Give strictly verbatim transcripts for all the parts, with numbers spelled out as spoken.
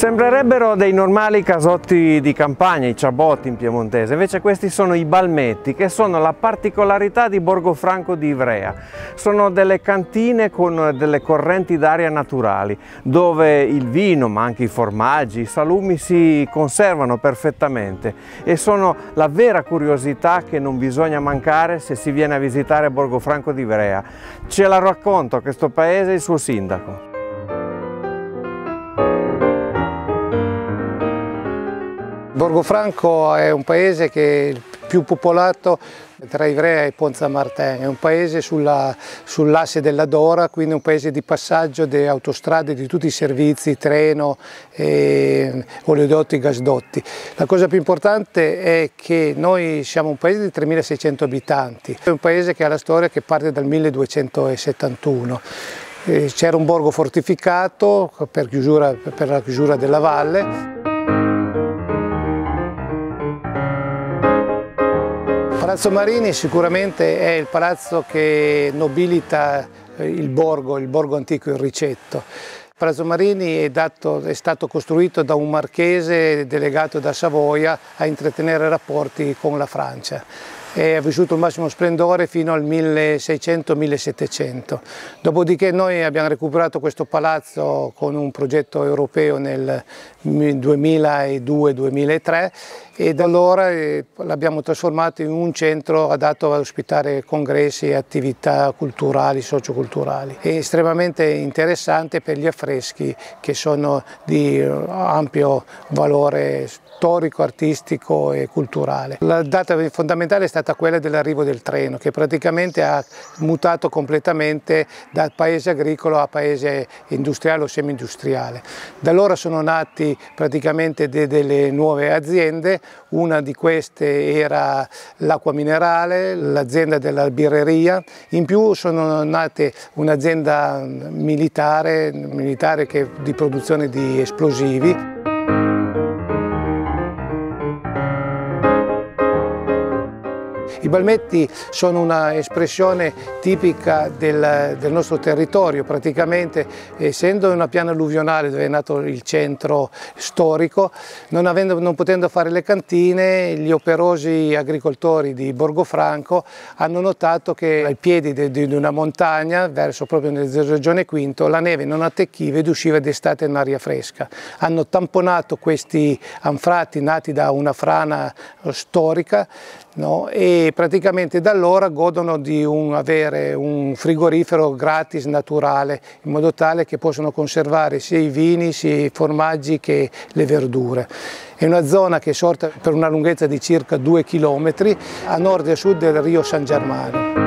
Sembrerebbero dei normali casotti di campagna, i ciabotti in piemontese, invece questi sono i balmetti, che sono la particolarità di Borgofranco di Ivrea. Sono delle cantine con delle correnti d'aria naturali, dove il vino, ma anche i formaggi, i salumi si conservano perfettamente e sono la vera curiosità che non bisogna mancare se si viene a visitare Borgofranco di Ivrea. Ce la racconta questo paese il suo sindaco. Borgofranco è un paese che è il più popolato tra Ivrea e Ponza Martin, è un paese sull'asse della Dora, quindi un paese di passaggio di autostrade, di tutti i servizi, treno, e oleodotti, gasdotti. La cosa più importante è che noi siamo un paese di tremilaseicento abitanti, è un paese che ha la storia che parte dal milleduecentosettantuno. C'era un borgo fortificato per, chiusura, per la chiusura della valle. Palazzo Marini sicuramente è il palazzo che nobilita il borgo, il borgo antico, il Ricetto. Palazzo Marini è, dato, è stato costruito da un marchese delegato da Savoia a intrattenere rapporti con la Francia. E ha vissuto il massimo splendore fino al milleseicento millesettecento. Dopodiché noi abbiamo recuperato questo palazzo con un progetto europeo nel duemiladue duemilatré e da allora l'abbiamo trasformato in un centro adatto ad ospitare congressi e attività culturali, socioculturali. È estremamente interessante per gli affreschi che sono di ampio valore storico, artistico e culturale. La data fondamentale è stata quella dell'arrivo del treno, che praticamente ha mutato completamente da paese agricolo a paese industriale o semi-industriale. Da allora sono nati praticamente de delle nuove aziende, una di queste era l'acqua minerale, l'azienda della birreria, in più sono nate un'azienda militare, militare che, di produzione di esplosivi. I balmetti sono una espressione tipica del, del nostro territorio, praticamente essendo una piana alluvionale dove è nato il centro storico, non, avendo, non potendo fare le cantine, gli operosi agricoltori di Borgofranco hanno notato che ai piedi di, di una montagna, verso proprio nella regione Quinto, la neve non attecchiva ed usciva d'estate in aria fresca. Hanno tamponato questi anfratti nati da una frana storica, no? E praticamente da allora godono di un, avere un frigorifero gratis naturale, in modo tale che possono conservare sia i vini, sia i formaggi che le verdure. È una zona che è sorta per una lunghezza di circa due chilometri a nord e a sud del Rio San Germano.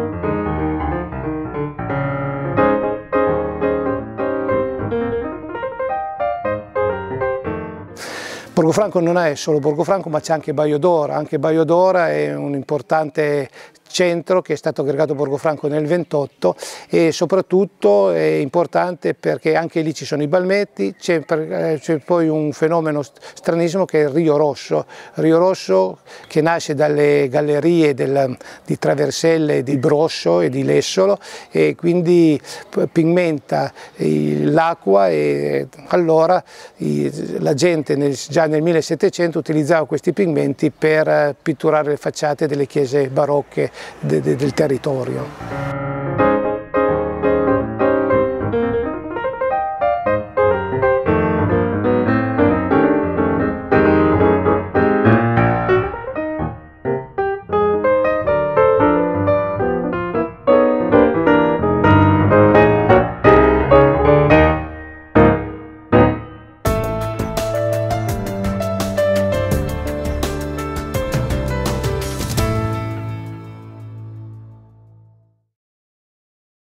Borgofranco non è solo Borgofranco, ma c'è anche Baio d'Ora. Anche Baio d'Ora è un importante centro che è stato aggregato a Borgofranco nel ventotto e soprattutto è importante perché anche lì ci sono i balmetti, c'è poi un fenomeno stranissimo che è il Rio Rosso, Rio Rosso che nasce dalle gallerie del, di Traverselle, di Brosso e di Lessolo e quindi pigmenta l'acqua e allora la gente nel, già nel millesettecento utilizzava questi pigmenti per pitturare le facciate delle chiese barocche del territorio.